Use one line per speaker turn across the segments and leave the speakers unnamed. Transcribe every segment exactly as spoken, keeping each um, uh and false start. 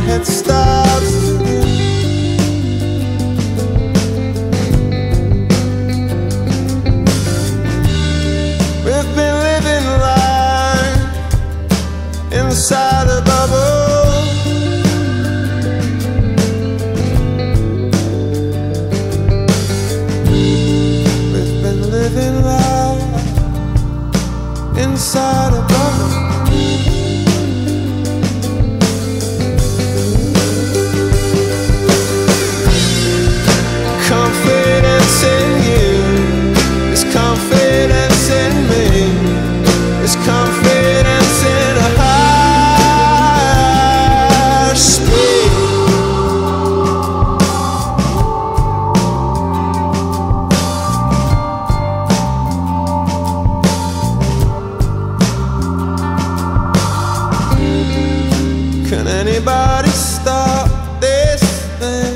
head starts to spin. We've been living life inside a bubble. We've been living life inside a bubble. Confidence in you is confidence in me, is confidence in a higher speed. Can anybody stop this thing?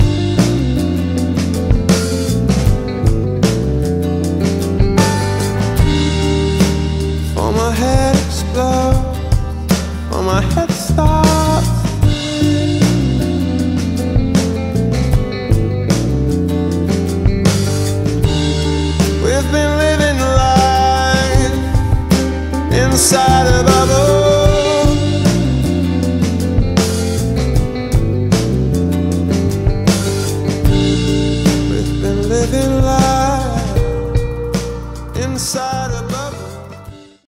For my head explodes, for my head starts. We've been living life inside